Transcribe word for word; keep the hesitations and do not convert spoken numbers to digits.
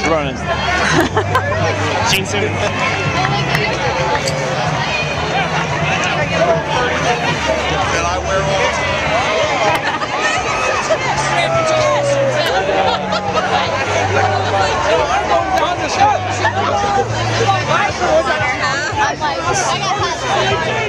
running. Jean suit. Did I wear all? I'm like, I got